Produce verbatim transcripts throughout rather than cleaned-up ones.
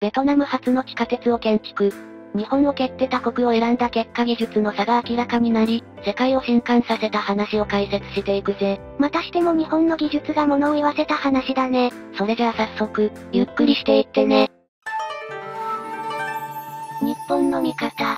ベトナム初の地下鉄を建築。日本を蹴って他国を選んだ結果技術の差が明らかになり、世界を震撼させた話を解説していくぜ。 またしても日本の技術が物を言わせた話だね。 それじゃあ早速、ゆっくりしていってね。 日本の味方。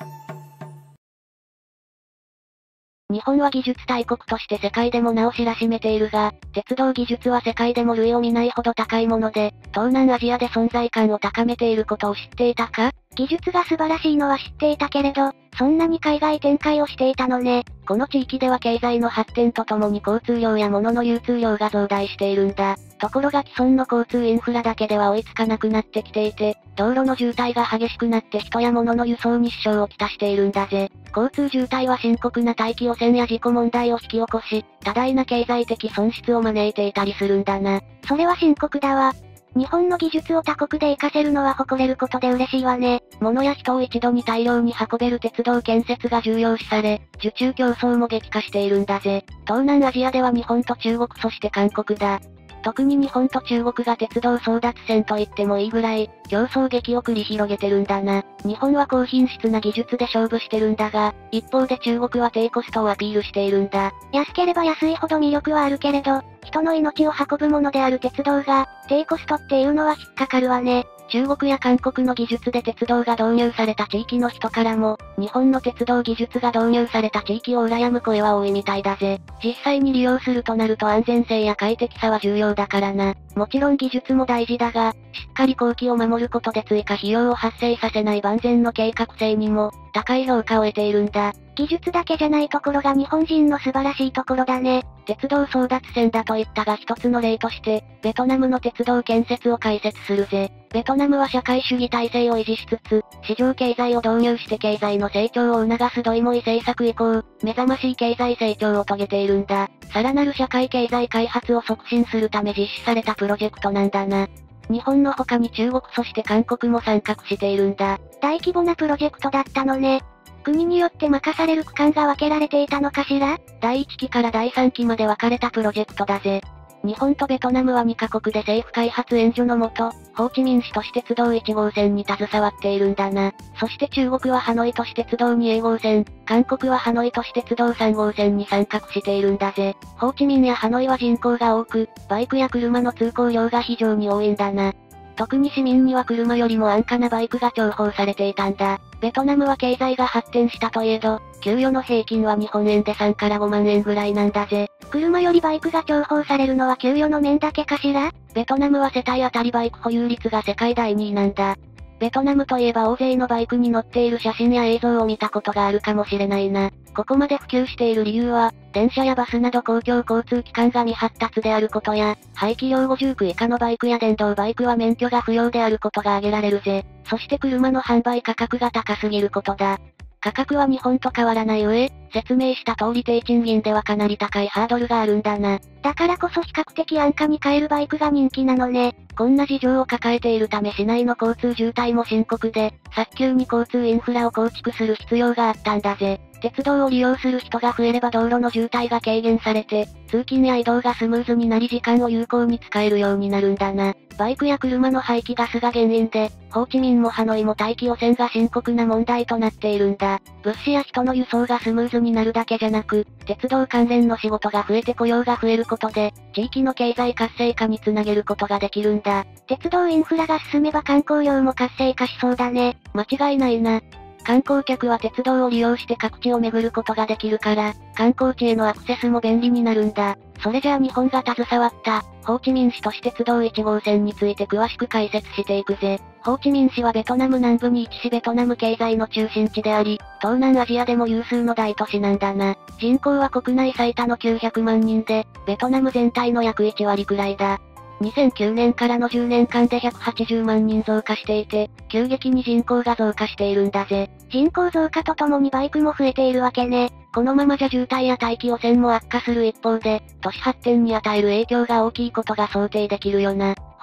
日本は技術大国として世界でも名を知らしめているが、鉄道技術は世界でも類を見ないほど高いもので、東南アジアで存在感を高めていることを知っていたか？ 技術が素晴らしいのは知っていたけれど、そんなに海外展開をしていたのね。 この地域では経済の発展とともに交通量や物の流通量が増大しているんだ。ところが既存の交通インフラだけでは追いつかなくなってきていて、道路の渋滞が激しくなって人や物の輸送に支障をきたしているんだぜ。交通渋滞は深刻な大気汚染や事故問題を引き起こし、多大な経済的損失を招いていたりするんだな。 それは深刻だわ。日本の技術を他国で活かせるのは誇れることで嬉しいわね。 物や人を一度に大量に運べる鉄道建設が重要視され、受注競争も激化しているんだぜ。東南アジアでは日本と中国そして韓国だ。特に日本と中国が鉄道争奪戦と言ってもいいぐらい、競争劇を繰り広げてるんだな。日本は高品質な技術で勝負してるんだが、一方で中国は低コストをアピールしているんだ。 安ければ安いほど魅力はあるけれど、人の命を運ぶものである鉄道が、低コストっていうのは引っかかるわね。 中国や韓国の技術で鉄道が導入された地域の人からも、日本の鉄道技術が導入された地域を羨む声は多いみたいだぜ。実際に利用するとなると安全性や快適さは重要だからな。もちろん技術も大事だが、しっかり工期を守ることで追加費用を発生させない万全の計画性にも、高い評価を得ているんだ。 技術だけじゃないところが日本人の素晴らしいところだね。 鉄道争奪戦だと言ったが一つの例として、ベトナムの鉄道建設を解説するぜ。ベトナムは社会主義体制を維持しつつ、市場経済を導入して経済の成長を促すドイモイ政策以降、目覚ましい経済成長を遂げているんだ。さらなる社会経済開発を促進するため実施されたプロジェクトなんだな。日本の他に中国そして韓国も参画しているんだ。 大規模なプロジェクトだったのね。国によって任される区間が分けられていたのかしら？ だいいちきからだいさんきまで分かれたプロジェクトだぜ。日本とベトナムはにカ国で政府開発援助のもと、ホーチミン市都市鉄道いち号線に携わっているんだな。そして中国はハノイ都市鉄道に号線、韓国はハノイ都市鉄道さん号線に参画しているんだぜ。ホーチミンやハノイは人口が多く、バイクや車の通行量が非常に多いんだな。特に市民には車よりも安価なバイクが重宝されていたんだ。ベトナムは経済が発展したといえど、給与の平均は日本円でさんからごまんえんぐらいなんだぜ。 車よりバイクが重宝されるのは給与の面だけかしら？ ベトナムは世帯当たりバイク保有率が世界だいにいなんだ。ベトナムといえば大勢のバイクに乗っている写真や映像を見たことがあるかもしれないな。ここまで普及している理由は、電車やバスなど公共交通機関が未発達であることや、排気量ごじゅうきゅう以下のバイクや電動バイクは免許が不要であることが挙げられるぜ。そして車の販売価格が高すぎることだ。価格は日本と変わらない上、説明した通り低賃金ではかなり高いハードルがあるんだな。 だからこそ比較的安価に買えるバイクが人気なのね。 こんな事情を抱えているため市内の交通渋滞も深刻で、早急に交通インフラを構築する必要があったんだぜ。鉄道を利用する人が増えれば道路の渋滞が軽減されて、通勤や移動がスムーズになり時間を有効に使えるようになるんだな。バイクや車の排気ガスが原因で、ホーチミンもハノイも大気汚染が深刻な問題となっているんだ。物資や人の輸送がスムーズになるだけじゃなく、鉄道関連の仕事が増えて雇用が増えることで、地域の経済活性化につなげることができるんだ。 鉄道インフラが進めば観光業も活性化しそうだね。 間違いないな。観光客は鉄道を利用して各地を巡ることができるから、観光地へのアクセスも便利になるんだ。それじゃあ日本が携わった、ホーチミン市都市鉄道いち号線について詳しく解説していくぜ。ホーチミン市はベトナム南部に位置しベトナム経済の中心地であり、東南アジアでも有数の大都市なんだな。人口は国内最多のきゅうひゃくまんにんで、ベトナム全体の約いちわりくらいだ。にせんきゅうねんからのじゅうねんかんでひゃくはちじゅうまんにん増加していて、急激に人口が増加しているんだぜ。 人口増加とともにバイクも増えているわけね。 このままじゃ渋滞や大気汚染も悪化する一方で、都市発展に与える影響が大きいことが想定できるよな。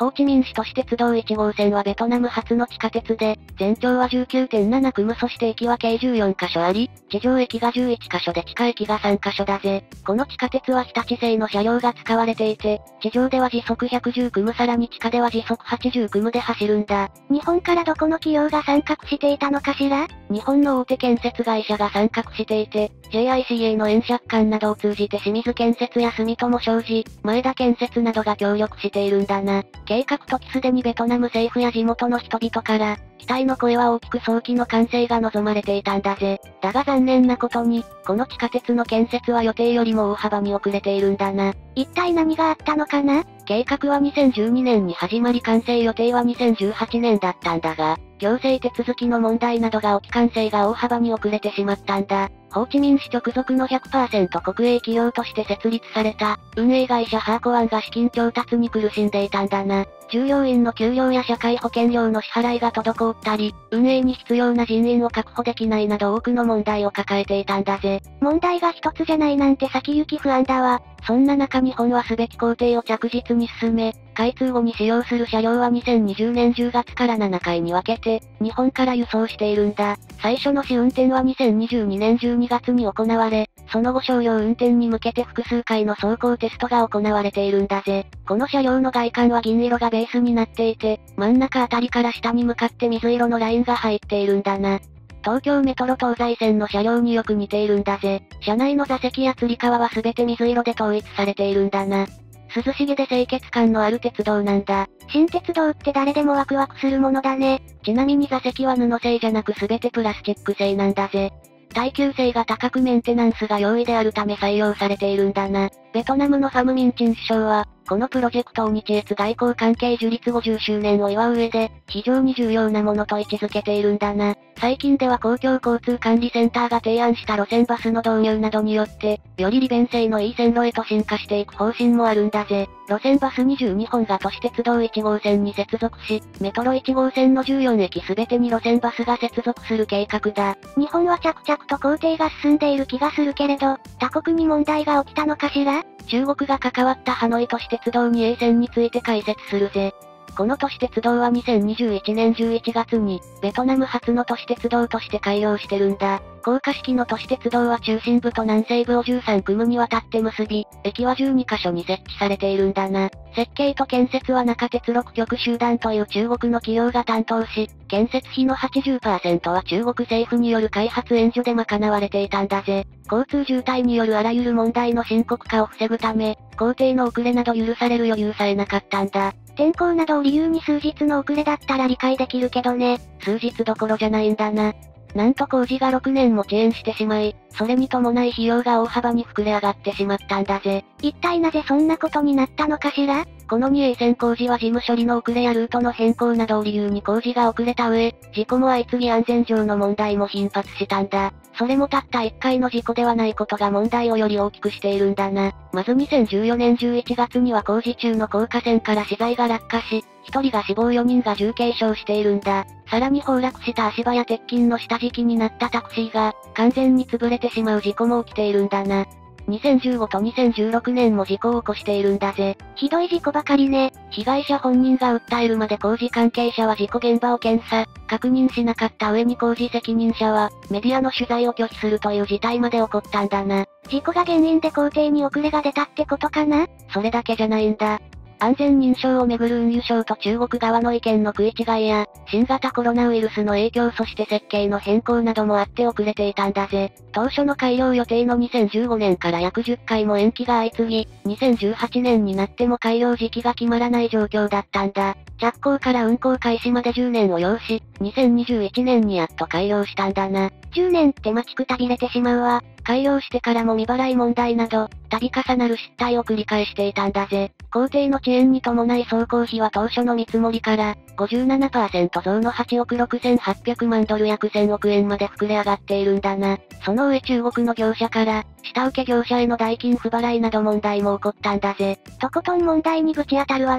ホーチミン市都市鉄道いち号線はベトナム初の地下鉄で、全長は じゅうきゅうてんなな 組そして駅は計じゅうよんかしょあり、地上駅がじゅういっかしょで地下駅がさんかしょだぜ。この地下鉄は日立製の車両が使われていて、地上では時速ひゃくじゅう組さらに地下では時速はちじゅう組で走るんだ。 日本からどこの企業が参画していたのかしら？ 日本の大手建設会社が参画していて、ジェイアイシーエー の円借款などを通じて清水建設や住友商事、前田建設などが協力しているんだな。計画時すでにベトナム政府や地元の人々から、期待の声は大きく早期の完成が望まれていたんだぜ。だが残念なことに、この地下鉄の建設は予定よりも大幅に遅れているんだな。 一体何があったのかな？ 計画はにせんじゅうにねんに始まり完成予定はにせんじゅうはちねんだったんだが、行政手続きの問題などが起き完成が大幅に遅れてしまったんだ。ホーチミン市直属の ひゃくパーセント 国営企業として設立された、運営会社ハーコワンが資金調達に苦しんでいたんだな。従業員の給料や社会保険料の支払いが滞ったり、運営に必要な人員を確保できないなど多くの問題を抱えていたんだぜ。 問題が一つじゃないなんて先行き不安だわ。 そんな中日本はすべき工程を着実に進め、開通後に使用する車両はにせんにじゅうねんじゅうがつからななかいに分けて、日本から輸送しているんだ。最初の試運転はにせんにじゅうにねんじゅうにがつに行われ、その後商用運転に向けて複数回の走行テストが行われているんだぜ。この車両の外観は銀色がベースになっていて、真ん中あたりから下に向かって水色のラインが入っているんだな。東京メトロ東西線の車両によく似ているんだぜ。車内の座席や吊り革はすべて水色で統一されているんだな。涼しげで清潔感のある鉄道なんだ。 新鉄道って誰でもワクワクするものだね。 ちなみに座席は布製じゃなくすべてプラスチック製なんだぜ。耐久性が高くメンテナンスが容易であるため採用されているんだな。ベトナムのファム・ミン・チン首相は、このプロジェクトを日越外交関係樹立ごじゅっしゅうねんを祝う上で、非常に重要なものと位置づけているんだな。最近では公共交通管理センターが提案した路線バスの導入などによって、より利便性のいい線路へと進化していく方針もあるんだぜ。路線バスにじゅうにほんが都市鉄道いち号線に接続し、メトロいち号線のじゅうよんえきすべてに路線バスが接続する計画だ。 日本は着々と工程が進んでいる気がするけれど、他国に問題が起きたのかしら？ 中国が関わったハノイ都市鉄道に A 線について解説するぜ。この都市鉄道はにせんにじゅういちねんじゅういちがつに、ベトナム初の都市鉄道として開業してるんだ。高架式の都市鉄道は中心部と南西部をじゅうさん組にわたって結び、駅はじゅうにかしょに設置されているんだな。設計と建設は中鉄六極集団という中国の企業が担当し、建設費の はちじゅっパーセント は中国政府による開発援助で賄われていたんだぜ。交通渋滞によるあらゆる問題の深刻化を防ぐため、工程の遅れなど許される余裕さえなかったんだ。 天候などを理由に数日の遅れだったら理解できるけどね。 数日どころじゃないんだな。なんと工事がろくねんも遅延してしまい、それに伴い費用が大幅に膨れ上がってしまったんだぜ。 一体なぜそんなことになったのかしら？ この にエー 線工事は事務処理の遅れやルートの変更などを理由に工事が遅れた上、事故も相次ぎ安全上の問題も頻発したんだ。それもたったいっかいの事故ではないことが問題をより大きくしているんだな。まずにせんじゅうよねんじゅういちがつには工事中の高架線から資材が落下し、ひとりが死亡よにんが重軽傷しているんだ。さらに崩落した足場や鉄筋の下敷きになったタクシーが、完全に潰れてしまう事故も起きているんだな。にせんじゅうごとにせんじゅうろくねんも事故を起こしているんだぜ。 ひどい事故ばかりね。 被害者本人が訴えるまで工事関係者は事故現場を検査、確認しなかった上に工事責任者は、メディアの取材を拒否するという事態まで起こったんだな。 事故が原因で工程に遅れが出たってことかな？ それだけじゃないんだ。安全認証をめぐる運輸省と中国側の意見の食い違いや、新型コロナウイルスの影響そして設計の変更などもあって遅れていたんだぜ。当初の開業予定のにせんじゅうごねんから約じゅっかいも延期が相次ぎ、にせんじゅうはちねんになっても開業時期が決まらない状況だったんだ。着工から運行開始までじゅうねんを要し、にせんにじゅういちねんにやっと開業したんだな。 じゅうねんって待ちくたびれてしまうわ。 開業してからも未払い問題など、度重なる失態を繰り返していたんだぜ。工程の遅延に伴い走行費は当初の見積もりから、ごじゅうななパーセント 増のはちおくろくせんはっぴゃくまんドル約せんおくえんまで膨れ上がっているんだな。その上中国の業者から、下請け業者への代金不払いなど問題も起こったんだぜ。 とことん問題にぶち当たるわね。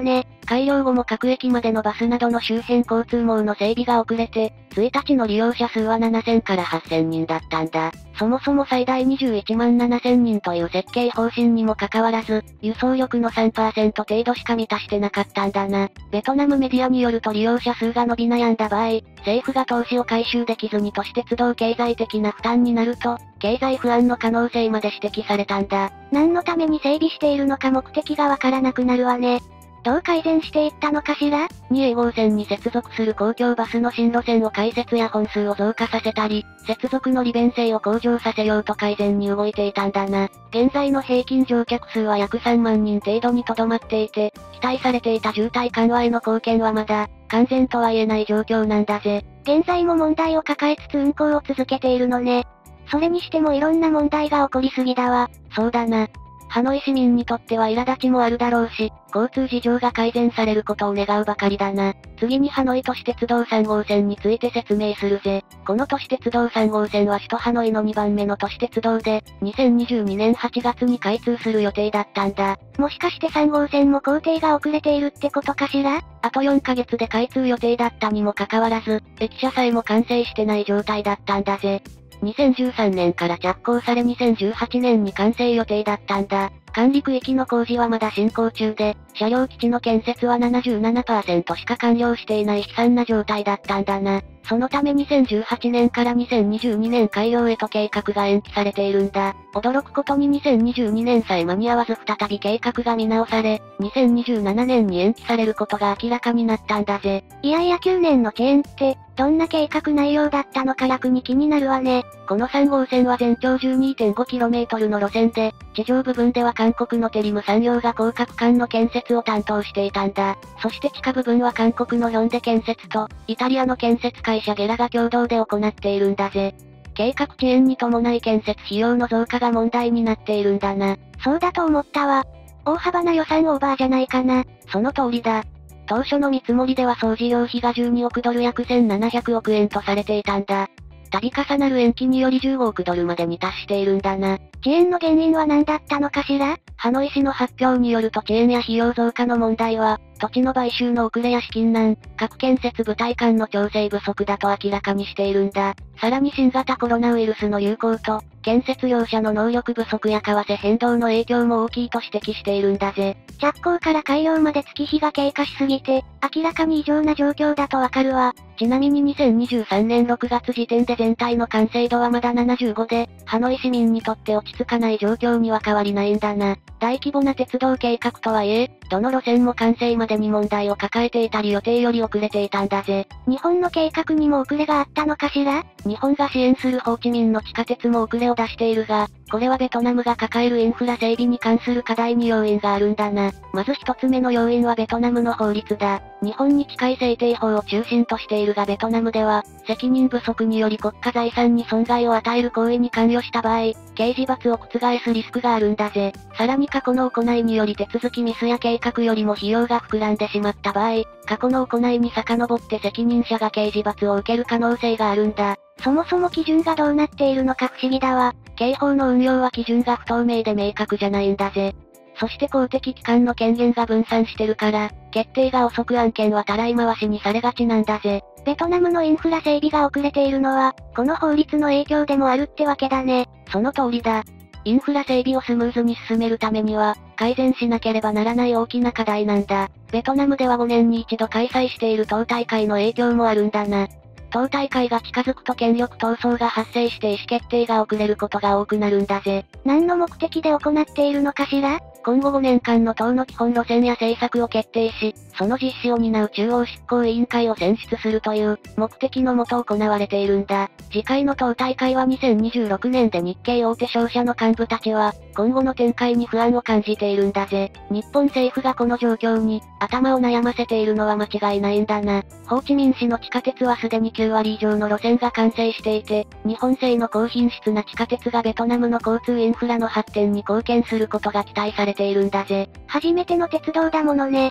開業後も各駅までのバスなどの周辺交通網の整備が遅れて、いちにちの利用者数はななせんからはっせんにんだったんだ。そもそも最大にじゅういちまんななせんにんという設計方針にもかかわらず、輸送力の さんパーセント 程度しか満たしてなかったんだな。ベトナムメディアによると利用者数が伸び悩んだ場合、政府が投資を回収できずに都市鉄道経済的な負担になると、経済不安の可能性まで指摘されたんだ。 何のために整備しているのか目的がわからなくなるわね。どう改善していったのかしら？ にエー 号線に接続する公共バスの新路線を開設や本数を増加させたり、接続の利便性を向上させようと改善に動いていたんだな。現在の平均乗客数は約さんまんにん程度にとどまっていて、期待されていた渋滞緩和への貢献はまだ、完全とは言えない状況なんだぜ。 現在も問題を抱えつつ運行を続けているのね。それにしてもいろんな問題が起こりすぎだわ。 そうだな。ハノイ市民にとっては苛立ちもあるだろうし、交通事情が改善されることを願うばかりだな。次にハノイ都市鉄道さん号線について説明するぜ。この都市鉄道さん号線は首都ハノイのにばんめの都市鉄道で、にせんにじゅうにねんはちがつに開通する予定だったんだ。 もしかしてさん号線も工程が遅れているってことかしら？ あとよんかげつで開通予定だったにもかかわらず、駅舎さえも完成してない状態だったんだぜ。にせんじゅうさんねんから着工されにせんじゅうはちねんに完成予定だったんだ。管理区域の工事はまだ進行中で、車両基地の建設は ななじゅうななパーセント しか完了していない悲惨な状態だったんだな。そのためにせんじゅうはちねんからにせんにじゅうにねん開業へと計画が延期されているんだ。驚くことににせんにじゅうにねんさえ間に合わず再び計画が見直され、にせんにじゅうななねんに延期されることが明らかになったんだぜ。 いやいやきゅうねんの遅延って、どんな計画内容だったのか楽に気になるわね。 このさん号線は全長 じゅうにてんごキロメートル の路線で、地上部分では韓国のテリム産業が高架区間の建設を担当していたんだ。そして地下部分は韓国のヒョンデ建設と、イタリアの建設会社ゲラが共同で行っているんだぜ。計画遅延に伴い建設費用の増加が問題になっているんだな。 そうだと思ったわ。大幅な予算オーバーじゃないかな。 その通りだ。当初の見積もりでは総事業費がじゅうにおくドル約せんななひゃくおくえんとされていたんだ。度重なる延期によりじゅうごおくドルまでに達しているんだな。 遅延の原因は何だったのかしら？ ハノイ市の発表によると遅延や費用増加の問題は、土地の買収の遅れや資金難、各建設部隊間の調整不足だと明らかにしているんだ。さらに新型コロナウイルスの流行と、建設業者の能力不足や為替変動の影響も大きいと指摘しているんだぜ。 着工から開業まで月日が経過しすぎて、明らかに異常な状況だとわかるわ。 ちなみににせんにじゅうさんねんろくがつ時点で全体の完成度はまだななじゅうごで、ハノイ市民にとって落ち着かない状況には変わりないんだな。大規模な鉄道計画とはいえ、どの路線も完成までに問題を抱えていたり予定より遅れていたんだぜ。 日本の計画にも遅れがあったのかしら？ 日本が支援するホーチミンの地下鉄も遅れを出しているが、これはベトナムが抱えるインフラ整備に関する課題に要因があるんだな。まず一つ目の要因はベトナムの法律だ。日本に近い制定法を中心としているがベトナムでは、責任不足により国家財産に損害を与える行為に関与した場合、刑事罰を覆すリスクがあるんだぜ。さらに過去の行いにより手続きミスや計画よりも費用が膨らんでしまった場合、過去の行いに遡って責任者が刑事罰を受ける可能性があるんだ。 そもそも基準がどうなっているのか不思議だわ。 刑法の運用は基準が不透明で明確じゃないんだぜ。そして公的機関の権限が分散してるから、決定が遅く案件はたらい回しにされがちなんだぜ。 ベトナムのインフラ整備が遅れているのは、この法律の影響でもあるってわけだね。 その通りだ。インフラ整備をスムーズに進めるためには、改善しなければならない大きな課題なんだ。ベトナムではごねんに一度開催している党大会の影響もあるんだな。党大会が近づくと権力闘争が発生して意思決定が遅れることが多くなるんだぜ。 何の目的で行っているのかしら？ 今後ごねんかんの党の基本路線や政策を決定し、その実施を担う中央執行委員会を選出するという目的のもと行われているんだ。次回の党大会はにせんにじゅうろくねんで日系大手商社の幹部たちは、今後の展開に不安を感じているんだぜ。日本政府がこの状況に頭を悩ませているのは間違いないんだな。ホーチミン市の地下鉄はすでにきゅうわり以上の路線が完成していて、日本製の高品質な地下鉄がベトナムの交通インフラの発展に貢献することが期待されているんだぜ。 初めての鉄道だものね。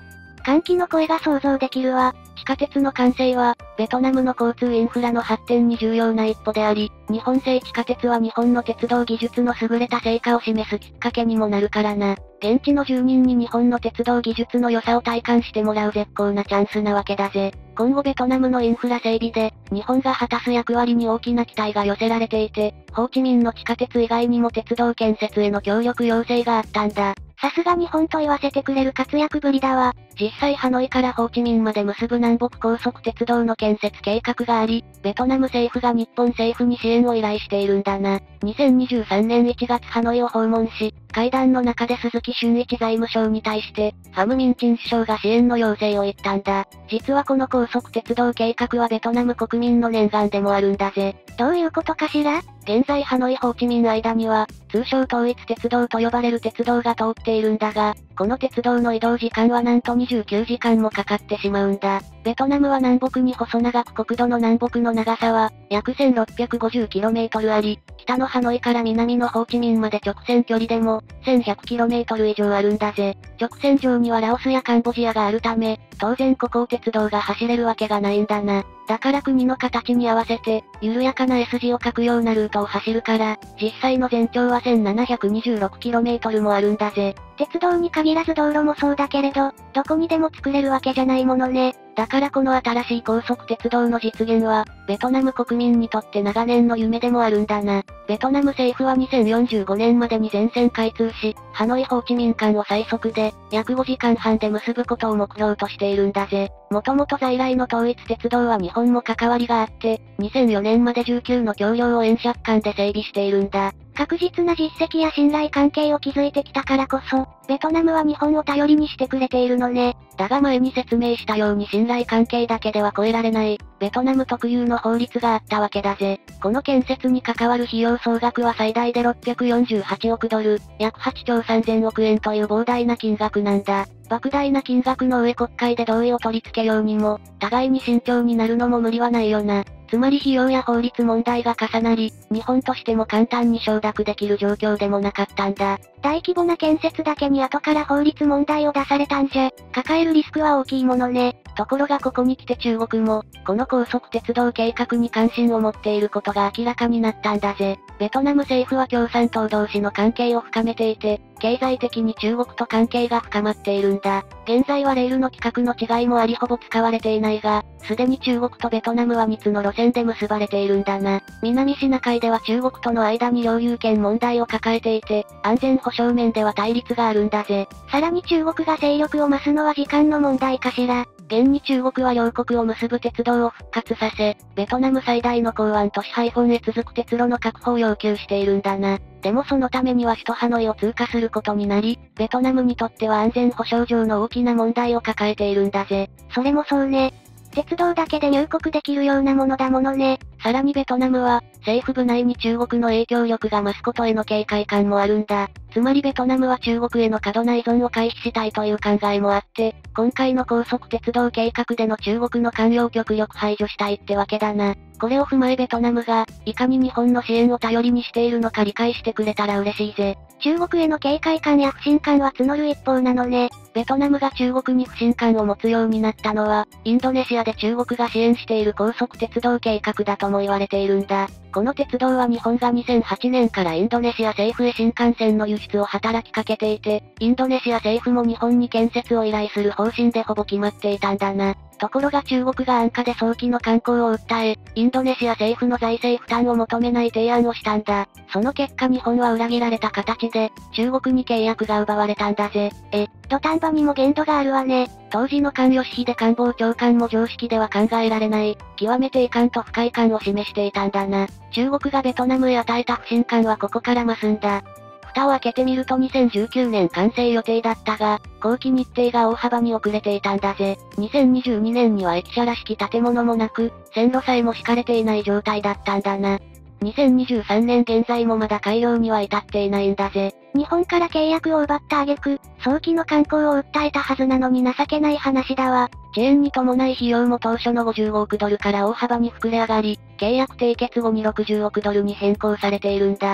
歓喜の声が想像できるわ。 地下鉄の完成は、ベトナムの交通インフラの発展に重要な一歩であり、日本製地下鉄は日本の鉄道技術の優れた成果を示すきっかけにもなるからな。現地の住人に日本の鉄道技術の良さを体感してもらう絶好なチャンスなわけだぜ。今後ベトナムのインフラ整備で、日本が果たす役割に大きな期待が寄せられていて、ホーチミンの地下鉄以外にも鉄道建設への協力要請があったんだ。 さすが日本と言わせてくれる活躍ぶりだわ。 実際ハノイからホーチミンまで結ぶ南北高速鉄道の建設計画があり、ベトナム政府が日本政府に支援を依頼しているんだな。にせんにじゅうさんねんいちがつハノイを訪問し、会談の中で鈴木俊一財務相に対して、ファム・ミンチン首相が支援の要請を言ったんだ。実はこの高速鉄道計画はベトナム国民の念願でもあるんだぜ。 どういうことかしら？ 現在ハノイ・ホーチミン間には、通称統一鉄道と呼ばれる鉄道が通っているんだが、この鉄道の移動時間はなんとにじゅうきゅうじかんもかかってしまうんだ。ベトナムは南北に細長く国土の南北の長さは、約 せんろっぴゃくごじゅうキロメートル あり、北のハノイから南のホーチミンまで直線距離でも、せんひゃくキロメートル 以上あるんだぜ。直線上にはラオスやカンボジアがあるため、当然ここを鉄道が走れるわけがないんだな。だから国の形に合わせて、緩やかな S 字を描くようなルートを走るから、実際の全長は せんななひゃくにじゅうろくキロメートル もあるんだぜ。 鉄道に限らず道路もそうだけれど、どこにでも作れるわけじゃないものね。 だからこの新しい高速鉄道の実現は、ベトナム国民にとって長年の夢でもあるんだな。ベトナム政府はにせんよんじゅうごねんまでに全線開通し、ハノイ・ホーチミン間を最速で、約ごじかんはんで結ぶことを目標としているんだぜ。もともと在来の統一鉄道は日本も関わりがあって、にせんよねんまでじゅうきゅうの橋梁を円借間で整備しているんだ。 確実な実績や信頼関係を築いてきたからこそ、ベトナムは日本を頼りにしてくれているのね。 だが前に説明したように信頼関係だけでは超えられない、ベトナム特有の法律があったわけだぜ。この建設に関わる費用総額は最大でろっぴゃくよんじゅうはちおくドル、約はちちょうさんぜんおくえんという膨大な金額なんだ。莫大な金額の上国会で同意を取り付けようにも、互いに慎重になるのも無理はないよな。つまり費用や法律問題が重なり、日本としても簡単に承諾できる状況でもなかったんだ。 大規模な建設だけに後から法律問題を出されたんじゃ、抱えるリスクは大きいものね。 ところがここに来て中国も、この高速鉄道計画に関心を持っていることが明らかになったんだぜ。ベトナム政府は共産党同士の関係を深めていて、経済的に中国と関係が深まっているんだ。現在はレールの規格の違いもありほぼ使われていないが、すでに中国とベトナムはみっつの路線で結ばれているんだな。南シナ海では中国との間に領有権問題を抱えていて、安全保障面では対立があるんだぜ。 さらに中国が勢力を増すのは時間の問題かしら。 現に中国は両国を結ぶ鉄道を復活させ、ベトナム最大の港湾都市ハイフォンへ続く鉄路の確保を要求しているんだな。でもそのためには首都ハノイを通過することになり、ベトナムにとっては安全保障上の大きな問題を抱えているんだぜ。 それもそうね。鉄道だけで入国できるようなものだものね。 さらにベトナムは、政府部内に中国の影響力が増すことへの警戒感もあるんだ。つまりベトナムは中国への過度な依存を回避したいという考えもあって、今回の高速鉄道計画での中国の関与を極力排除したいってわけだな。これを踏まえベトナムが、いかに日本の支援を頼りにしているのか理解してくれたら嬉しいぜ。 中国への警戒感や不信感は募る一方なのね。 ベトナムが中国に不信感を持つようになったのは、インドネシアで中国が支援している高速鉄道計画だとも言われているんだ。この鉄道は日本がにせんはちねんからインドネシア政府へ新幹線の輸出を働きかけていて、インドネシア政府も日本に建設を依頼する方針でほぼ決まっていたんだな。ところが中国が安価で早期の観光を訴え、インドネシア政府の財政負担を求めない提案をしたんだ。その結果日本は裏切られた形で、中国に契約が奪われたんだぜ。 え、土壇場にも限度があるわね。 当時の菅義偉官房長官も常識では考えられない、極めて遺憾と不快感を示していたんだな。中国がベトナムへ与えた不信感はここから増すんだ。蓋を開けてみるとにせんじゅうきゅうねん完成予定だったが、工期日程が大幅に遅れていたんだぜ。にせんにじゅうにねんには駅舎らしき建物もなく、線路さえも敷かれていない状態だったんだな。にせんにじゅうさんねん現在もまだ開業には至っていないんだぜ。 日本から契約を奪った挙句、早期の観光を訴えたはずなのに情けない話だわ。 遅延に伴い費用も当初のごじゅうごおくドルから大幅に膨れ上がり、契約締結後にろくじゅうおくドルに変更されているんだ。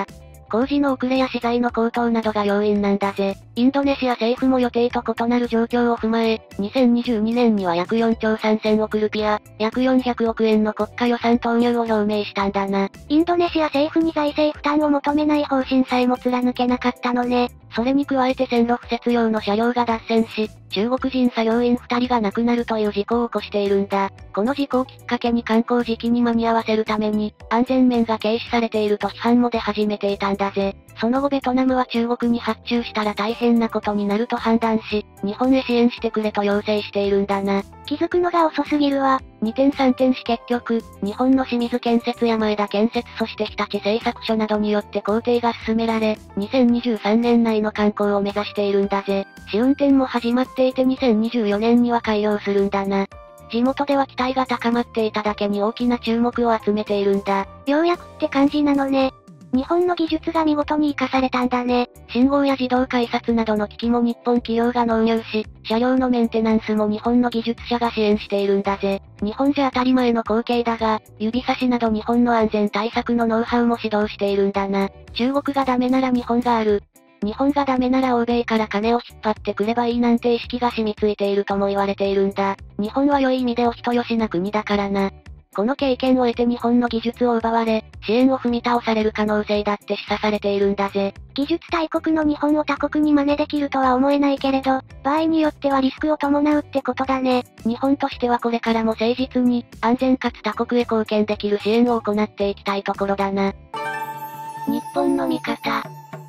工事の遅れや資材の高騰などが要因なんだぜ。インドネシア政府も予定と異なる状況を踏まえ、にせんにじゅうにねんには約よんちょうさんせんおくルピア、約よんひゃくおくえんの国家予算投入を表明したんだな。 インドネシア政府に財政負担を求めない方針さえも貫けなかったのね。 それに加えて線路敷設用の車両が脱線し、中国人作業員ふたりが亡くなるという事故を起こしているんだ。この事故をきっかけに観光時期に間に合わせるために、安全面が軽視されていると批判も出始めていたんだぜ。その後ベトナムは中国に発注したら大変なことになると判断し、日本へ支援してくれと要請しているんだな。 気づくのが遅すぎるわ。 にてんさんてんし結局、日本の清水建設や前田建設そして日立製作所などによって工程が進められ、にせんにじゅうさんねん内の完工を目指しているんだぜ。試運転も始まっていてにせんにじゅうよねんには開業するんだな。地元では期待が高まっていただけに大きな注目を集めているんだ。 ようやくって感じなのね。日本の技術が見事に活かされたんだね。 信号や自動改札などの機器も日本企業が納入し、車両のメンテナンスも日本の技術者が支援しているんだぜ。日本じゃ当たり前の光景だが、指差しなど日本の安全対策のノウハウも指導しているんだな。中国がダメなら日本がある。日本がダメなら欧米から金を引っ張ってくればいいなんて意識が染みついているとも言われているんだ。日本は良い意味でお人よしな国だからな。この経験を得て日本の技術を奪われ、支援を踏み倒される可能性だって示唆されているんだぜ。 技術大国の日本を他国に真似できるとは思えないけれど、場合によってはリスクを伴うってことだね。 日本としてはこれからも誠実に、安全かつ他国へ貢献できる支援を行っていきたいところだな。 日本の味方。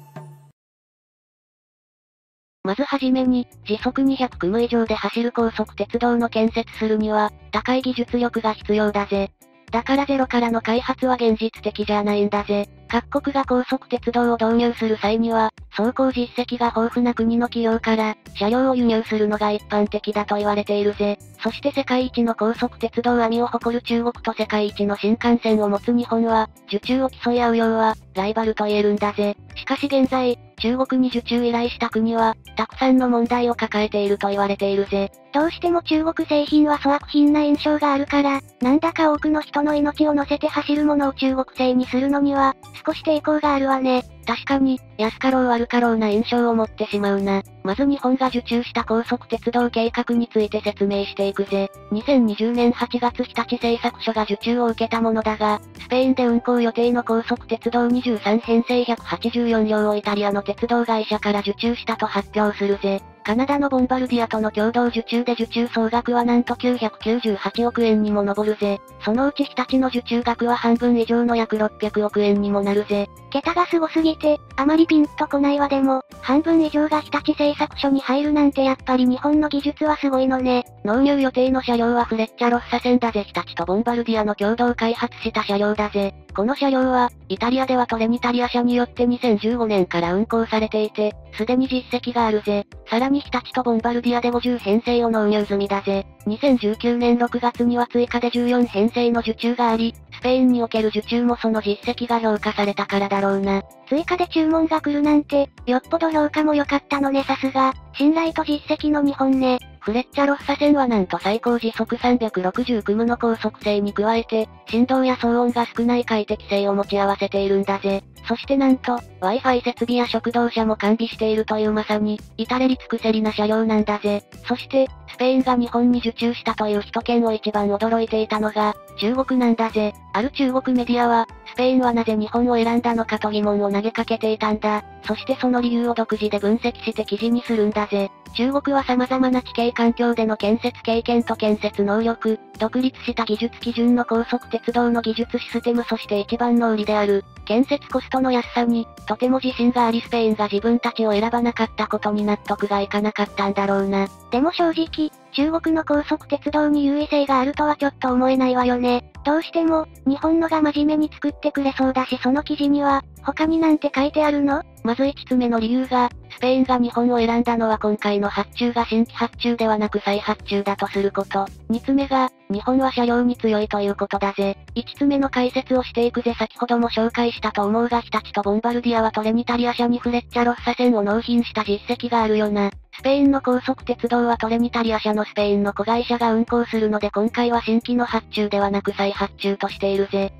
まずはじめに、時速にひゃくキロ以上で走る高速鉄道の建設するには、高い技術力が必要だぜ。だからゼロからの開発は現実的じゃないんだぜ。各国が高速鉄道を導入する際には、走行実績が豊富な国の企業から、車両を輸入するのが一般的だと言われているぜ。そして世界一の高速鉄道網を誇る中国と世界一の新幹線を持つ日本は、受注を競い合うようは、ライバルと言えるんだぜ。しかし現在、中国に受注依頼した国は、たくさんの問題を抱えていると言われているぜ。 どうしても中国製品は粗悪品な印象があるから、なんだか多くの人の命を乗せて走るものを中国製にするのには、少し抵抗があるわね。 確かに、安かろう悪かろうな印象を持ってしまうな。まず日本が受注した高速鉄道計画について説明していくぜ。にせんにじゅうねんはちがつ日立製作所が受注を受けたものだが、スペインで運行予定の高速鉄道にじゅうさんへんせいひゃくはちじゅうよんりょうをイタリアの鉄道会社から受注したと発表するぜ。カナダのボンバルディアとの共同受注で受注総額はなんときゅうひゃくきゅうじゅうはちおくえんにも上るぜ。そのうち日立の受注額は半分以上の約ろっぴゃくおくえんにもなるぜ。 桁がすごすぎて、あまりピンとこないわでも、半分以上が日立製作所に入るなんてやっぱり日本の技術はすごいのね。 納入予定の車両はフレッチャロッサ線だぜ。日立とボンバルディアの共同開発した車両だぜ。この車両は、イタリアではトレニタリア社によってにせんじゅうごねんから運行されていて、すでに実績があるぜ。さらに日立とボンバルディアでごじゅうへんせいを納入済みだぜ。にせんじゅうきゅうねんろくがつには追加でじゅうよんへんせいの受注があり、スペインにおける受注もその実績が評価されたからだろうな。 追加で注文が来るなんて、よっぽど評価も良かったのねさすが。信頼と実績の日本ね。 フレッチャロッサ線はなんと最高時速さんびゃくろくじゅうキロの高速性に加えて、振動や騒音が少ない快適性を持ち合わせているんだぜ。そしてなんと、Wi-Fi 設備や食堂車も完備しているというまさに、至れり尽くせりな車両なんだぜ。そして、スペインが日本に受注したという首都圏を一番驚いていたのが、中国なんだぜ。ある中国メディアは、スペインはなぜ日本を選んだのかと疑問を投げかけていたんだ。そしてその理由を独自で分析して記事にするんだぜ。中国は様々な地形環境での建設経験と建設能力、独立した技術基準の高速鉄道の技術システムそして一番の売りである、建設コストの安さに、とても自信がありスペインが自分たちを選ばなかったことに納得がいかなかったんだろうな。 でも正直、中国の高速鉄道に優位性があるとはちょっと思えないわよね。どうしても、日本のが真面目に作ってくれそうだしその記事には、他になんて書いてあるの？ まずいつつめの理由が、スペインが日本を選んだのは今回の発注が新規発注ではなく再発注だとすること。につめが、日本は車両に強いということだぜ。いつつめの解説をしていくぜ。先ほども紹介したと思うが日立とボンバルディアはトレニタリア社にフレッチャロッサ線を納品した実績があるよな。スペインの高速鉄道はトレニタリア社のスペインの子会社が運行するので今回は新規の発注ではなく再発注としているぜ。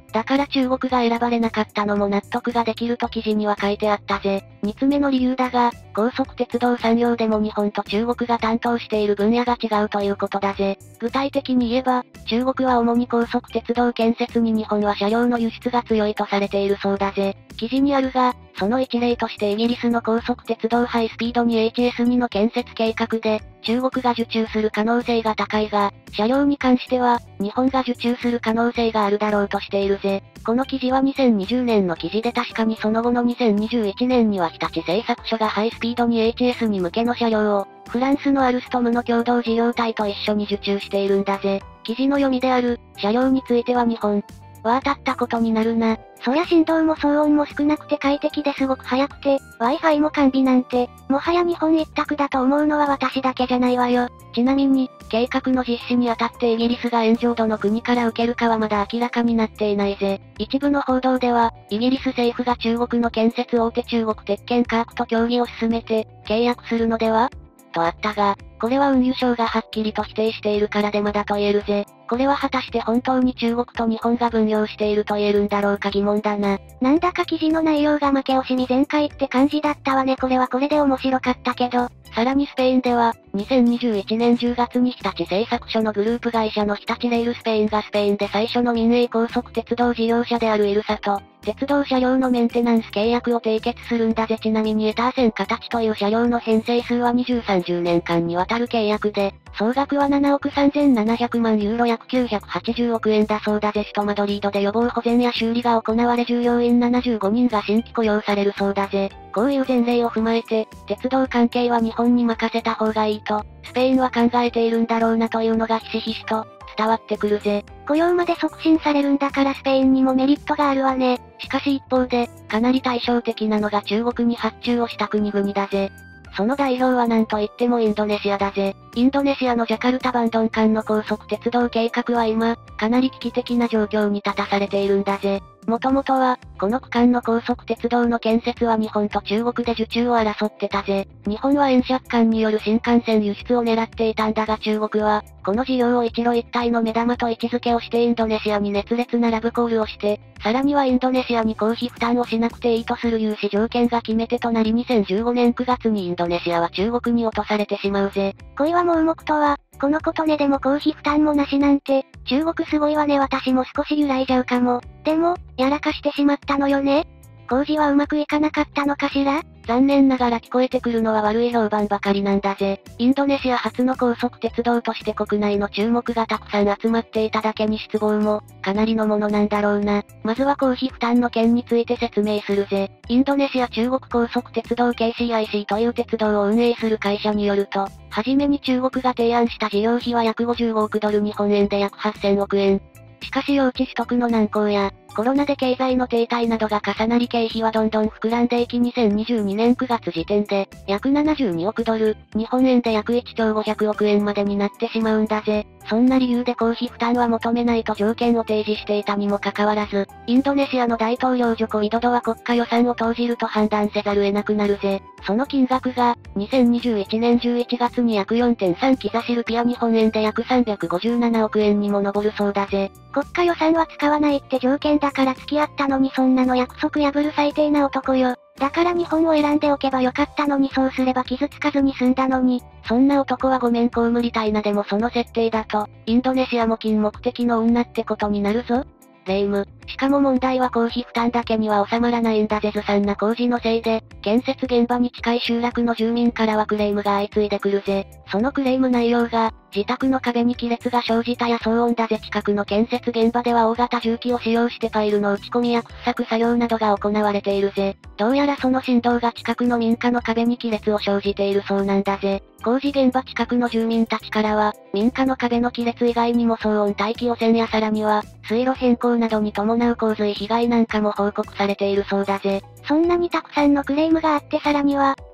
だから中国が選ばれなかったのも納得ができると記事には書いてあったぜ。三つ目の理由だが、高速鉄道産業でも日本と中国が担当している分野が違うということだぜ。具体的に言えば、中国は主に高速鉄道建設に日本は車両の輸出が強いとされているそうだぜ。記事にあるが、その一例としてイギリスの高速鉄道ハイスピードに エイチエスツー の建設計画で、中国が受注する可能性が高いが、車両に関しては、日本が受注する可能性があるだろうとしているぜ。この記事はにせんにじゅうねんの記事で確かにその後のにせんにじゅういちねんには日立製作所がハイスピードに エイチエスツー に向けの車両を、フランスのアルストムの共同事業体と一緒に受注しているんだぜ。記事の読みである、車両については日本は当たったことになるな。 そりゃ振動も騒音も少なくて快適ですごく速くて、Wi-Fi も完備なんて、もはや日本一択だと思うのは私だけじゃないわよ。 ちなみに、計画の実施にあたってイギリスが援助をどの国から受けるかはまだ明らかになっていないぜ。一部の報道では、イギリス政府が中国の建設大手中国鉄建カークと協議を進めて、契約するのではとあったが、これは運輸省がはっきりと否定しているからでまだと言えるぜ。これは果たして本当に中国と日本が分業していると言えるんだろうか疑問だな。 なんだか記事の内容が負け惜しみ全開って感じだったわね。これはこれで面白かったけど。 さらにスペインでは、にせんにじゅういちねんじゅうがつに日立製作所のグループ会社の日立レールスペインがスペインで最初の民営高速鉄道事業者であるイルサと、鉄道車両のメンテナンス契約を締結するんだぜ。ちなみにエター線形という車両の編成数はにじゅう、さんじゅうねんかんにわたる契約で、総額はななおくさんぜんななひゃくまんユーロ約きゅうひゃくはちじゅうおくえんだそうだぜ。首都マドリードで予防保全や修理が行われ従業員ななじゅうごにんが新規雇用されるそうだぜ。こういう前例を踏まえて、鉄道関係は日本に任せた方がいいと、スペインは考えているんだろうなというのがひしひしと伝わってくるぜ。 雇用まで促進されるんだからスペインにもメリットがあるわね。 しかし一方で、かなり対照的なのが中国に発注をした国々だぜ。その代表は何と言ってもインドネシアだぜ。インドネシアのジャカルタバンドン間の高速鉄道計画は今、かなり危機的な状況に立たされているんだぜ。もともとは、この区間の高速鉄道の建設は日本と中国で受注を争ってたぜ。日本は円借款による新幹線輸出を狙っていたんだが中国は、この事業を一路一体の目玉と位置づけをしてインドネシアに熱烈なラブコールをして、さらにはインドネシアに公費負担をしなくていいとする融資条件が決め手となりにせんじゅうごねんくがつにインドネシアは中国に落とされてしまうぜ。 恋は盲目とは、このことねでも公費負担もなしなんて、中国すごいわね。私も少し揺らいじゃうかも。でも、やらかしてしまったのよね。工事はうまくいかなかったのかしら？ 残念ながら聞こえてくるのは悪い評判ばかりなんだぜ。インドネシア初の高速鉄道として国内の注目がたくさん集まっていただけに失望も、かなりのものなんだろうな。まずは公費負担の件について説明するぜ。インドネシア中国高速鉄道 ケーシーアイシー という鉄道を運営する会社によると、はじめに中国が提案した事業費は約ごじゅうごおくドル日本円で約はっせんおくえん。しかし用地取得の難航や、コロナで経済の停滞などが重なり経費はどんどん膨らんでいきにせんにじゅうにねんくがつ時点で、約ななじゅうにおくドル、日本円で約いっちょうごひゃくおくえんまでになってしまうんだぜ。そんな理由で公費負担は求めないと条件を提示していたにもかかわらず、インドネシアの大統領ジョコウィドドは国家予算を投じると判断せざるを得なくなるぜ。その金額が、にせんにじゅういちねんじゅういちがつに約 よんてんさん キザシルピア日本円で約さんびゃくごじゅうななおくえんにも上るそうだぜ。 国家予算は使わないって条件だから付き合ったのにそんなの約束破る最低な男よ。だから日本を選んでおけばよかったのにそうすれば傷つかずに済んだのに。 そんな男はごめんこう無理たいなでもその設定だと、インドネシアも金目的の女ってことになるぞ。レイム。しかも問題は公費負担だけには収まらないんだぜ。ずさんな工事のせいで、建設現場に近い集落の住民からはクレームが相次いでくるぜ。そのクレーム内容が、自宅の壁に亀裂が生じたや騒音だぜ。近くの建設現場では大型重機を使用してパイルの打ち込みや掘削作業などが行われているぜ。どうやらその振動が近くの民家の壁に亀裂を生じているそうなんだぜ。工事現場近くの住民たちからは、民家の壁の亀裂以外にも騒音大気汚染やさらには、水路変更などに伴う洪水被害なんかも報告されているそうだぜ。 そんなにたくさんのクレームがあってさらには、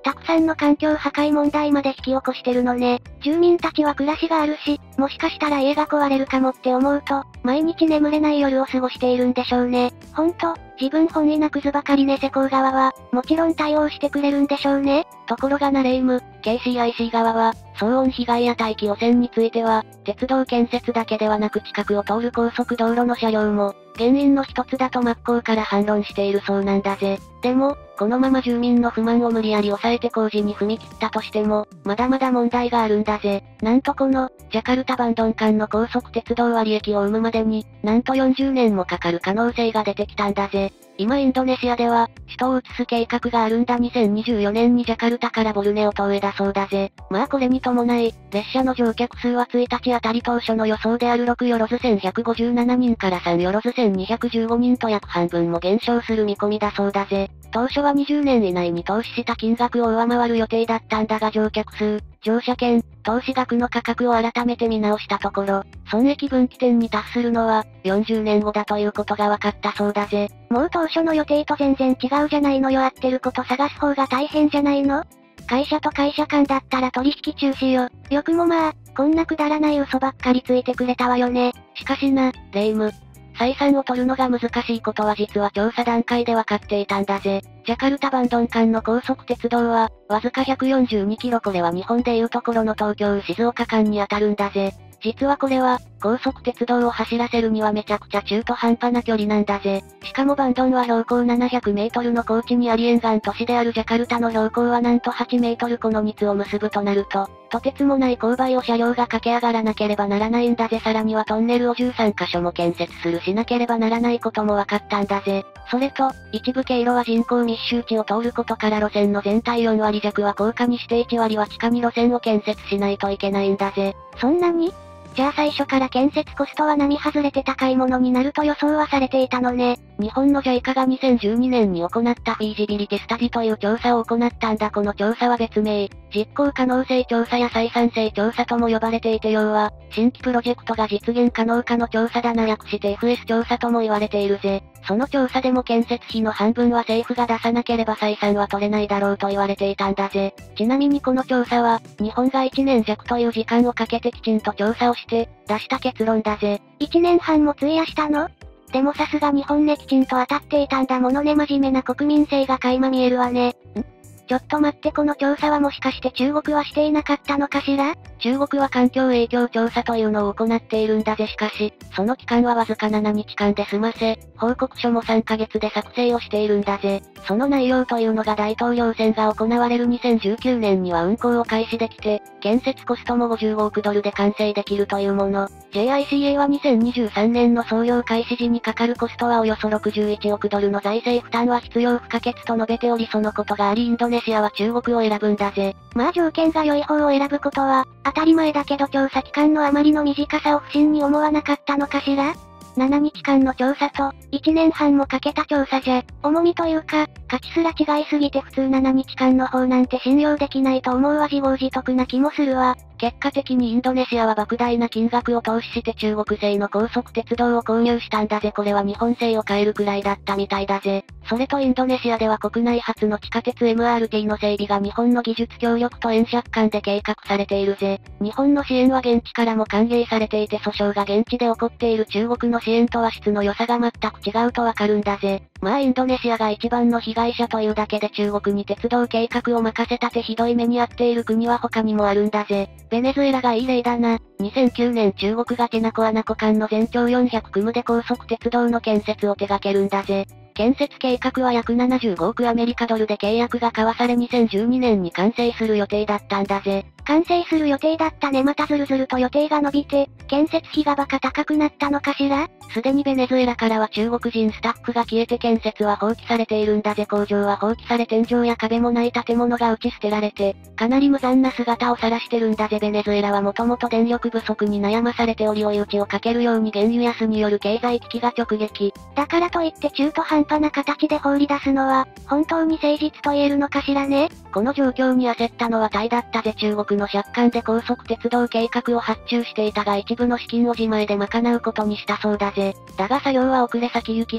たくさんの環境破壊問題まで引き起こしてるのね。住民たちは暮らしがあるし、もしかしたら家が壊れるかもって思うと、毎日眠れない夜を過ごしているんでしょうね。ほんと、自分本位なクズばかりね。施工側は、もちろん対応してくれるんでしょうね。 ところがなレイム、ケーシーアイシー 側は、騒音被害や大気汚染については、鉄道建設だけではなく近くを通る高速道路の車両も、原因の一つだと真っ向から反論しているそうなんだぜ。でも、このまま住民の不満を無理やり抑えて工事に踏み切ったとしても、まだまだ問題があるんだぜ。なんとこの、ジャカルタバンドン間の高速鉄道割駅を生むまでに、なんとよんじゅうねんもかかる可能性が出てきたんだぜ。今インドネシアでは、首都を移す計画があるんだ。にせんにじゅうよねんにジャカルタからボルネオ島へだそうだぜ。まあこれに伴い、列車の乗客数はついたちあたり当初の予想であるろくよろずせんひゃくごじゅうななにんからさんよろずせんにひゃくじゅうごにんと約半分も減少する見込みだそうだぜ。当初はにじゅうねん以内に投資した金額を上回る予定だったんだが乗客数、乗車券、投資額の価格を改めて見直したところ、損益分岐点に達するのは、よんじゅうねんごだということが分かったそうだぜ。 もう当初の予定と全然違うじゃないのよ。合ってること探す方が大変じゃないの？会社と会社間だったら取引中止よ。よくもまあ、こんなくだらない嘘ばっかりついてくれたわよね。 しかしな、レイム。採算を取るのが難しいことは実は調査段階で分かっていたんだぜ。ジャカルタバンドン間の高速鉄道は、わずかひゃくよんじゅうにキロ。これは日本でいうところの東京静岡間に当たるんだぜ。実はこれは、高速鉄道を走らせるにはめちゃくちゃ中途半端な距離なんだぜ。しかもバンドンは標高ななひゃくメートルの高地にあり沿岸都市であるジャカルタの標高はなんとはちメートル。このにつを結ぶとなると、とてつもない勾配を車両が駆け上がらなければならないんだぜ。さらにはトンネルをじゅうさんかしょも建設するしなければならないことも分かったんだぜ。それと、一部経路は人口密集地を通ることから路線の全体よんわり弱は高架にしていちわりは地下に路線を建設しないといけないんだぜ。 そんなに？じゃあ最初から建設コストは並外れて高いものになると予想はされていたのね。 日本の ジャイカ がにせんじゅうにねんに行ったフィージビリティスタディという調査を行ったんだ。この調査は別名、実行可能性調査や採算性調査とも呼ばれていて要は、新規プロジェクトが実現可能かの調査だな。略して エフエス 調査とも言われているぜ。その調査でも建設費の半分は政府が出さなければ採算は取れないだろうと言われていたんだぜ。ちなみにこの調査は、日本がいちねんじゃくという時間をかけてきちんと調査をして、出した結論だぜ。 いちねんはんも費やしたの？でもさすが日本ね。きちんと当たっていたんだものね。真面目な国民性が垣間見えるわね。ん？ちょっと待って、この調査はもしかして中国はしていなかったのかしら？ 中国は環境影響調査というのを行っているんだぜ。しかし、その期間はわずかななにちかんで済ませ、報告書もさんかげつで作成をしているんだぜ。その内容というのが大統領選が行われるにせんじゅうきゅうねんには運行を開始できて、建設コストもごじゅうごおくドルで完成できるというもの。ジェイアイシーエー はにせんにじゅうさんねんの操業開始時にかかるコストはおよそろくじゅういちおくドルの財政負担は必要不可欠と述べており、そのことがありインドネシアは中国を選ぶんだぜ。 まあ条件が良い方を選ぶことは、当たり前だけど調査期間のあまりの短さを不審に思わなかったのかしら？ななにちかんの調査と、いちねんはんもかけた調査じゃ、重みというか、価値すら違いすぎて普通ななにちかんの方なんて信用できないと思うわ。自業自得な気もするわ。 結果的にインドネシアは莫大な金額を投資して中国製の高速鉄道を購入したんだぜ。これは日本製を買えるくらいだったみたいだぜ。それとインドネシアでは国内初の地下鉄 エムアールティー の整備が日本の技術協力と円借款で計画されているぜ。日本の支援は現地からも歓迎されていて訴訟が現地で起こっている中国の支援とは質の良さが全く違うとわかるんだぜ。まあインドネシアが一番の被害者というだけで中国に鉄道計画を任せたてひどい目に遭っている国は他にもあるんだぜ。ベネズエラがいい例だな。にせんきゅうねん中国がテナコアナコ間の全長よんひゃくキロで高速鉄道の建設を手掛けるんだぜ。建設計画は約ななじゅうごおくアメリカドルで契約が交わされにせんじゅうにねんに完成する予定だったんだぜ。 完成する予定だったね。またずるずると予定が伸びて、建設費がバカ高くなったのかしら？ すでにベネズエラからは中国人スタッフが消えて建設は放棄されているんだぜ。工場は放棄され天井や壁もない建物が打ち捨てられて、かなり無残な姿を晒してるんだぜ。ベネズエラはもともと電力不足に悩まされており追い打ちをかけるように原油安による経済危機が直撃。 だからといって中途半端な形で放り出すのは、本当に誠実と言えるのかしらね？ この状況に焦ったのはタイだったぜ。中国の借款で高速鉄道計画を発注していたが一部の資金を自前で賄うことにしたそうだぜ。だが作業は遅れ先行きが、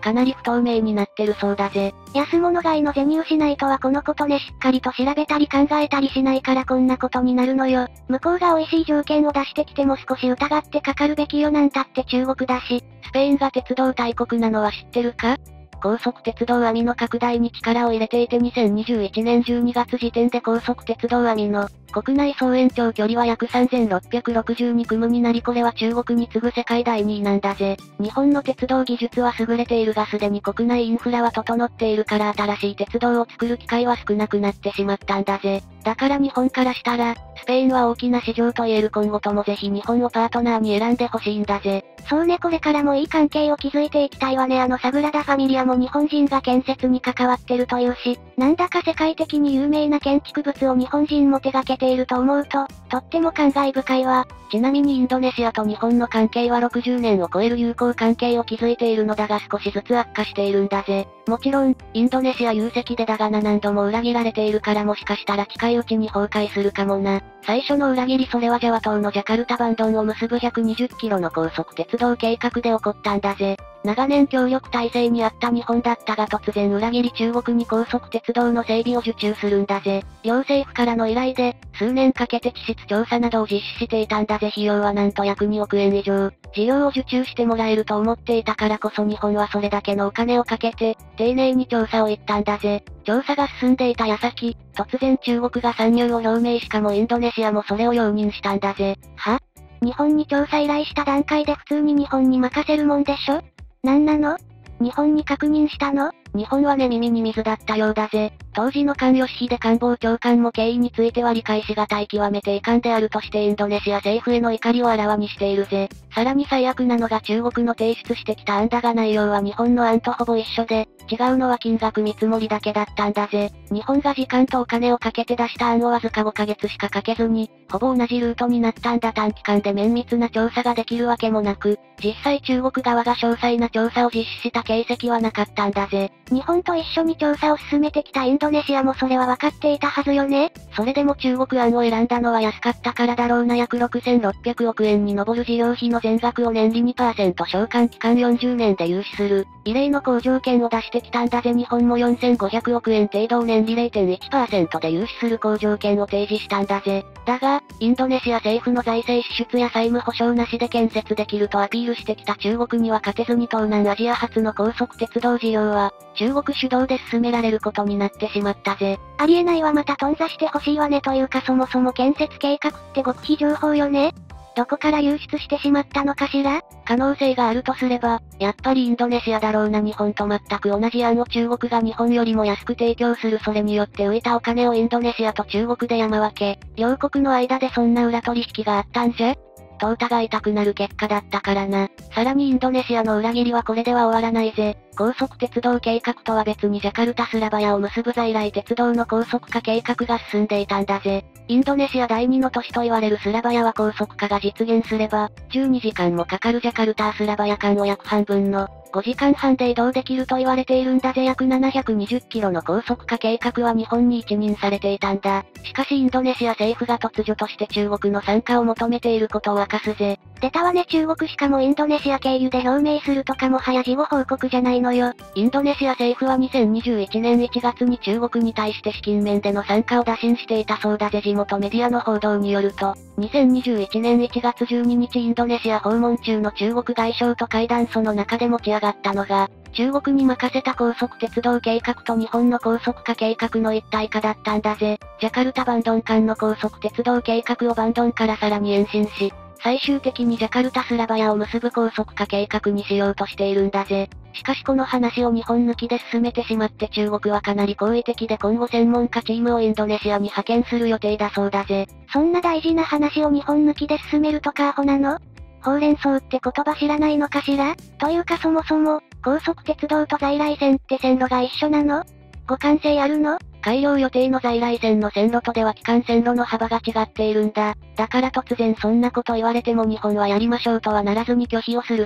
かなり不透明になってるそうだぜ。 安物買いの銭失いとはこのことねしっかりと調べたり考えたりしないからこんなことになるのよ。向こうが美味しい条件を出してきても少し疑ってかかるべきよなんたって中国だし。 スペインが鉄道大国なのは知ってるか？高速鉄道網の拡大に力を入れていてにせんにじゅういちねんじゅうにがつ時点で高速鉄道網の国内総延長距離は約さんぜんろっぴゃくろくじゅうにキロになりこれは中国に次ぐ世界だいにいなんだぜ。日本の鉄道技術は優れているがすでに国内インフラは整っているから新しい鉄道を作る機会は少なくなってしまったんだぜ。だから日本からしたら、スペインは大きな市場と言える今後ともぜひ日本をパートナーに選んでほしいんだぜ。 そうねこれからもいい関係を築いていきたいわねあのサグラダ・ファミリアも日本人が建設に関わってるというし、なんだか世界的に有名な建築物を日本人も手掛けていると思うと、とっても感慨深いわ。 ちなみにインドネシアと日本の関係はろくじゅうねんを超える友好関係を築いているのだが少しずつ悪化しているんだぜ。もちろん、インドネシア有責でだがな何度も裏切られているからもしかしたら近いうちに崩壊するかもな。最初の裏切りそれはジャワ島のジャカルタバンドンを結ぶひゃくにじゅっキロの高速鉄道計画で起こったんだぜ。長年協力体制にあった日本だったが突然裏切り中国に高速鉄道の整備を受注するんだぜ。両政府からの依頼で、数年かけて地質調査などを実施していたんだぜ。費用はなんと約におくえん以上。事業を受注してもらえると思っていたからこそ日本はそれだけのお金をかけて、丁寧に調査を行ったんだぜ。調査が進んでいた矢先、突然中国が参入を表明しかもインドネシアもそれを容認したんだぜ。 は？日本に調査依頼した段階で普通に日本に任せるもんでしょ？なんなの？日本に確認したの？ 日本は寝耳に水だったようだぜ。当時の菅義偉官房長官も経緯については理解しがたい極めて遺憾であるとしてインドネシア政府への怒りをあらわにしているぜ。さらに最悪なのが中国の提出してきた案だが内容は日本の案とほぼ一緒で、違うのは金額見積もりだけだったんだぜ。日本が時間とお金をかけて出した案をわずかごかげつしかかけずに、ほぼ同じルートになったんだ。短期間で綿密な調査ができるわけもなく、実際中国側が詳細な調査を実施した形跡はなかったんだぜ。 日本と一緒に調査を進めてきたインドネシアもそれは分かっていたはずよね。 それでも中国案を選んだのは安かったからだろうな。約ろくせんろっぴゃくおくえんに上る事業費の全額を年利 にパーセント 償還期間よんじゅうねんで融資する。異例の好条件を出してきたんだぜ。日本もよんせんごひゃくおくえん程度を年利 れいてんいちパーセント で融資する好条件を提示したんだぜ。だが、インドネシア政府の財政支出や債務保証なしで建設できるとアピールしてきた中国には勝てずに東南アジア初の高速鉄道事業は、中国主導で進められることになってしまったぜ。 ありえないわまた頓挫してほしいわねというかそもそも建設計画って極秘情報よね。どこから流出してしまったのかしら？ 可能性があるとすれば、やっぱりインドネシアだろうな。日本と全く同じ案を中国が日本よりも安く提供する。それによって浮いたお金をインドネシアと中国で山分け。両国の間でそんな裏取引があったんじゃ？と疑いたくなる結果だったからな。さらにインドネシアの裏切りはこれでは終わらないぜ。高速鉄道計画とは別にジャカルタスラバヤを結ぶ在来鉄道の高速化計画が進んでいたんだぜ。インドネシア第二の都市と言われるスラバヤは高速化が実現すれば、じゅうにじかんもかかるジャカルタスラバヤ間を約半分のごじかんはんで移動できると言われているんだぜ。約ななひゃくにじゅっキロの高速化計画は日本に一任されていたんだ。しかしインドネシア政府が突如として中国の参加を求めていることを明かすぜ。 出たわね中国しかもインドネシア経由で表明するとかもはや事後報告じゃないのよ。 インドネシア政府はにせんにじゅういちねんいちがつに中国に対して資金面での参加を打診していたそうだぜ。地元メディアの報道によると、にせんにじゅういちねんいちがつじゅうににちインドネシア訪問中の中国外相と会談。その中で持ち上がったのが、中国に任せた高速鉄道計画と日本の高速化計画の一体化だったんだぜ。ジャカルタバンドン間の高速鉄道計画をバンドンからさらに延伸し、最終的にジャカルタスラバヤを結ぶ高速化計画にしようとしているんだぜ。しかしこの話を日本抜きで進めてしまって中国はかなり好意的で今後専門家チームをインドネシアに派遣する予定だそうだぜ。 そんな大事な話を日本抜きで進めるとかアホなの？ほうれん草って言葉知らないのかしら？というかそもそも、高速鉄道と在来線って線路が一緒なの？互換性あるの？ 開業予定の在来線の線路とでは基幹線路の幅が違っているんだ。だから突然そんなこと言われても日本はやりましょうとはならずに拒否をするぜ。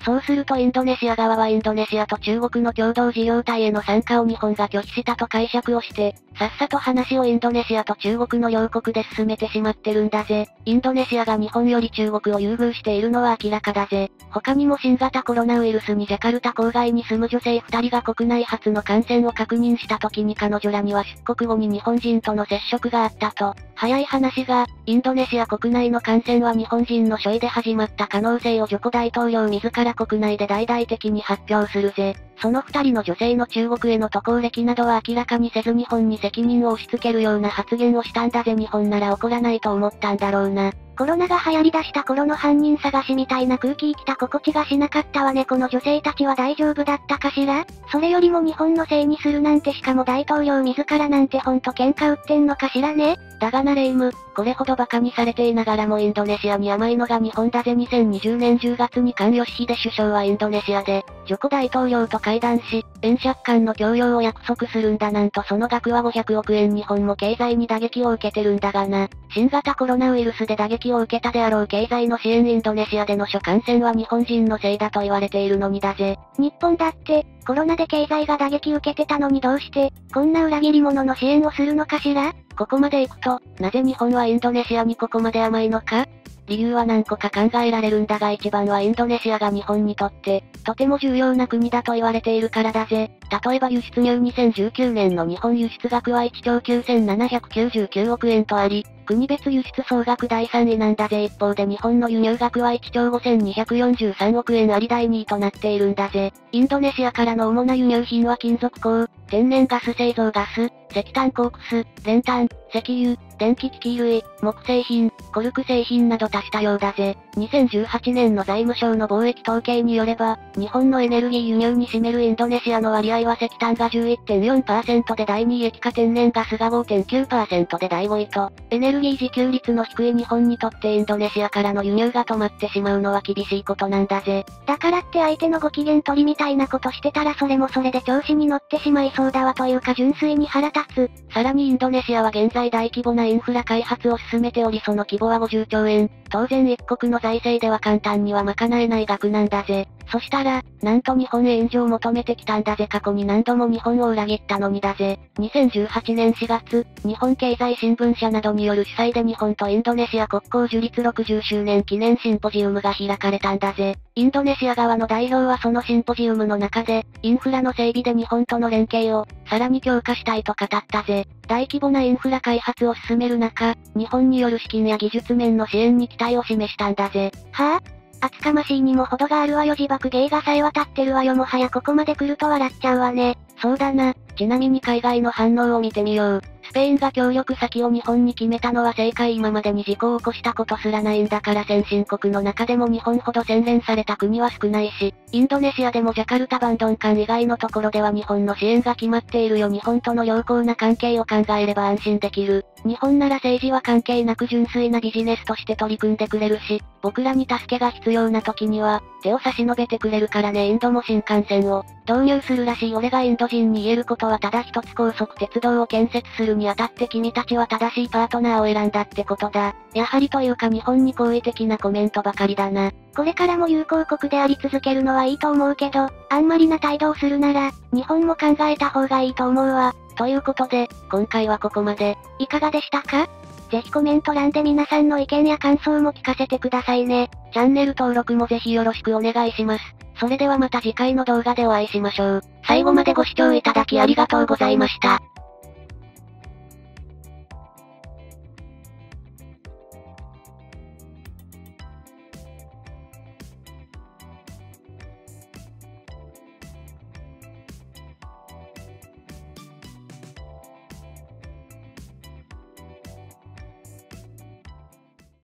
そうするとインドネシア側はインドネシアと中国の共同事業体への参加を日本が拒否したと解釈をして、さっさと話をインドネシアと中国の両国で進めてしまってるんだぜ。インドネシアが日本より中国を優遇しているのは明らかだぜ。他にも新型コロナウイルスにジャカルタ郊外に住む女性ふたりが国内初の感染を確認した時に彼女らには出国後に日本人との接触があったと。早い話が、インドネシア国内の感染は日本人の所意で始まった可能性をジョコ大統領自ら国内で大々的に発表するぜ。その二人の女性の中国への渡航歴などは明らかにせず日本に責任を押し付けるような発言をしたんだぜ。日本なら怒らないと思ったんだろうな。 コロナが流行り出した頃の犯人探しみたいな空気生きた心地がしなかったわね。この女性たちは大丈夫だったかしら？それよりも日本のせいにするなんて、しかも大統領自らなんてほんと喧嘩売ってんのかしらね。 だがなレイム、これほど馬鹿にされていながらもインドネシアに甘いのが日本だぜ。にせんにじゅうねんじゅうがつに菅義偉首相はインドネシアで、ジョコ大統領と会談し、円借款の供与を約束するんだ。なんとその額はごひゃくおくえん。日本も経済に打撃を受けてるんだがな。新型コロナウイルスで打撃を受けたであろう経済の支援。インドネシアでの諸感染は日本人のせいだと言われているのにだぜ。 日本だって、コロナで経済が打撃受けてたのにどうして、こんな裏切り者の支援をするのかしら？ ここまで行くと、なぜ日本はインドネシアにここまで甘いのか？理由は何個か考えられるんだが一番はインドネシアが日本にとって、とても重要な国だと言われているからだぜ。例えば輸出入にせんじゅうきゅうねんの日本輸出額はいっちょうきゅうせんななひゃくきゅうじゅうきゅうおくえんとあり、国別輸出総額だいさんいなんだぜ。一方で日本の輸入額はいっちょうごせんにひゃくよんじゅうさんおくえんありだいにいとなっているんだぜ。インドネシアからの主な輸入品は金属鉱、天然ガス製造ガス、石炭コークス、練炭、石油、電気機器類、木製品、コルク製品など多種多様だぜ。にせんじゅうはちねんの財務省の貿易統計によれば、日本のエネルギー輸入に占めるインドネシアの割合は石炭が じゅういってんよんパーセント でだいにい、液化天然ガスが ごてんきゅうパーセント でだいごいと、エネルギー自給率の低い日本にとってインドネシアからの輸入が止まってしまうのは厳しいことなんだぜ。 だからって相手のご機嫌取りみたいなことしてたらそれもそれで調子に乗ってしまいそうだわ。というか純粋に腹立つ。 さらにインドネシアは現在大規模なインフラ開発を進めておりその規模はごじゅっちょうえん。当然一国の財政では簡単には賄えない額なんだぜ。そしたら、なんと日本へ援助を求めてきたんだぜ。過去に何度も日本を裏切ったのにだぜ。にせんじゅうはちねんしがつ、日本経済新聞社などによる主催で日本とインドネシア国交樹立ろくじゅっしゅうねん記念シンポジウムが開かれたんだぜ。インドネシア側の代表はそのシンポジウムの中で、インフラの整備で日本との連携を、さらに強化したいと語ったぜ。大規模なインフラ開発を進める中、日本による資金や技術面の支援に期待を示したんだぜ。 はぁ、あ、厚かましいにも程があるわよ。自爆芸がさえ渡ってるわよ。もはやここまで来ると笑っちゃうわね。 そうだな。ちなみに海外の反応を見てみよう。スペインが協力先を日本に決めたのは正解。今までに事故を起こしたことすらないんだから先進国の中でも日本ほど洗練された国は少ないし、インドネシアでもジャカルタバンドン間以外のところでは日本の支援が決まっているよ。日本との良好な関係を考えれば安心できる。日本なら政治は関係なく純粋なビジネスとして取り組んでくれるし、僕らに助けが必要な時には、手を差し伸べてくれるからね。インドも新幹線を導入するらしい。俺がインド人に言えることはただ一つ、高速鉄道を建設するにあたって君たちは正しいパートナーを選んだってことだ。やはりというか日本に好意的なコメントばかりだな。 これからも友好国であり続けるのはいいと思うけど、あんまりな態度をするなら、日本も考えた方がいいと思うわ。 ということで、今回はここまで。 いかがでしたか？ぜひコメント欄で皆さんの意見や感想も聞かせてくださいね。 チャンネル登録もぜひよろしくお願いします。それではまた次回の動画でお会いしましょう。最後までご視聴いただきありがとうございました。